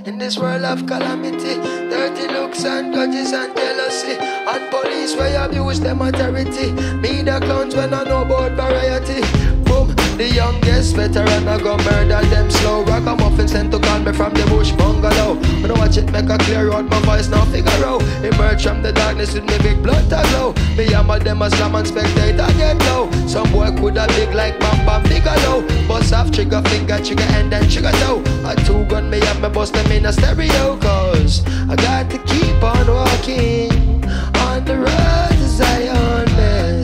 In this world of calamity, dirty looks and grudges and jealousy, and police where abuse them authority. Me the clowns when I know about variety. Boom, the youngest veteran I go murder them slow. Ragamuffin sent to call me from the bush bungalow. When I watch it make a clear out, my voice now figure out. Emerge from the darkness with me big blood to glow. Me hammer them a slam and spectator get low. Some boy coulda big like Bam Bam Bigelow. Bust off trigger finger, trigger and then trigger toe. A two gun me have me bust them in a stereo. Cause I got to keep on walking on the road to Zion, man.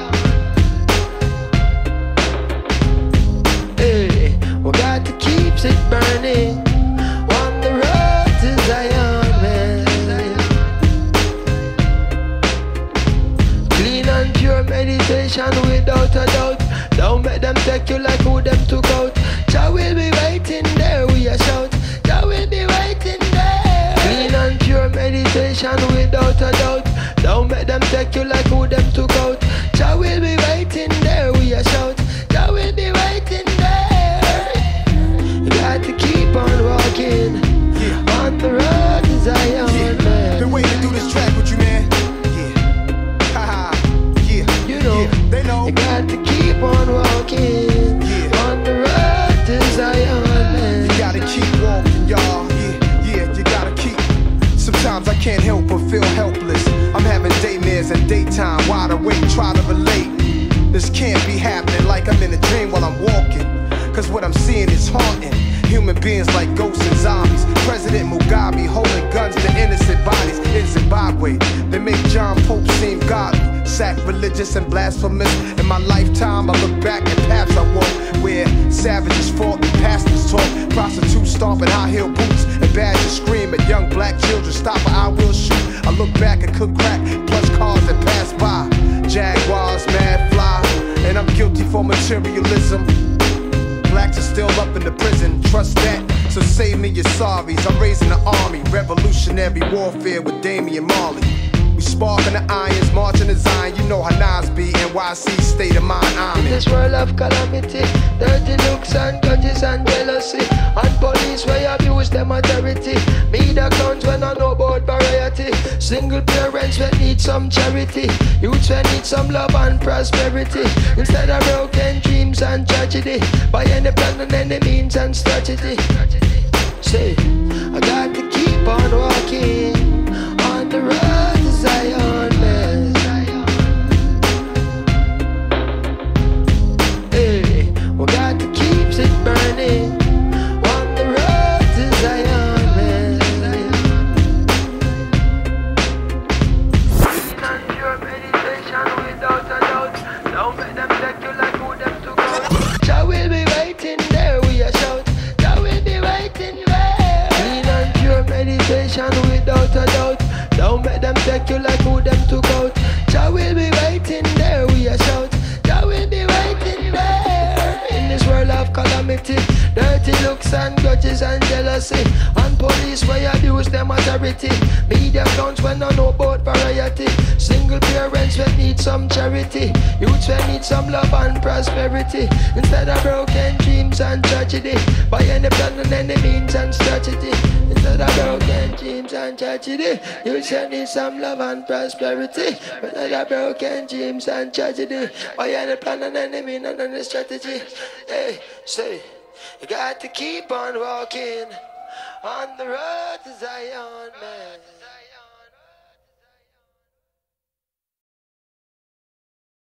Hey, we got to keep it burning on the road to Zion, man. Clean and pure meditation without a doubt. Don't let them take you like who them took out. Jah will be waiting there, we a shout. Jah will be waiting there. Clean and pure meditation without a doubt. Don't let them take you like who them took out. Jah will be waiting there, we a shout. Jah will be waiting there. You got to keep on walking on the road to Zion, man. Been waiting to do this track with you, man. Yeah, haha, yeah. You know, they know. You got to keep on walking on the road to Zion, man. You gotta keep walking, y'all. Yeah, you gotta keep. Sometimes I can't help but feel helpless. I'm having daymares and daytime, wide awake, try to relate. This can't be happening like I'm in a dream while I'm walking. Cause what I'm seeing is haunting. Human beings like ghosts and zombies. President Mugabe holding guns to innocent bodies in Zimbabwe. They make John Pope seem godly, sacrilegious and blasphemous. In my lifetime I look back at paths I walk, where savages fought and pastors taught. Prostitutes stomping high-heel boots and badgers scream at young black children. Stop or I will shoot. I look back and cook crack, plush cars that pass by. Jaguars, mad fly, and I'm guilty for materialism. Blacks are still up in the prison, trust that. So save me your sorries. I'm raising the army, revolutionary warfare with Damian Marley. We sparking the irons, marching the Zion. You know how Nas be, NYC state of mind. I'm in this world of calamity, dirty looks and grudges and jealousy, and police where abuse them authority. Me the clowns when I know about variety. Single parents when need some charity. Youths when need some love and prosperity. Instead of broken dreams and tragedy, by any plan and any means and strategy. Say, I got to keep on walking on the road to Zion, man. Hey, we got to keep it burning on the road to Zion, man. Clean and pure meditation without a doubt. Don't let them take you like who them to go. Jah will be waiting there, we a shout. Jah will be waiting there. Clean and pure meditation without a doubt. Don't let them take you like who them took out. Jah will be waiting there, we a shout. Jah will be waiting there. In this world of calamity, dirty looks and grudges and jealousy, and police where abuse them authority. Media clowns when I know about variety. Single parents when need some charity. Youths when need some love and prosperity. Instead of broken dreams and tragedy, by any plan and any means and strategy. Instead of broken dreams and tragedy, youths when need some love and prosperity. Instead of broken dreams and tragedy, by any plan and any means and any strategy. Hey, say, you got to keep on walking on the road to Zion, man.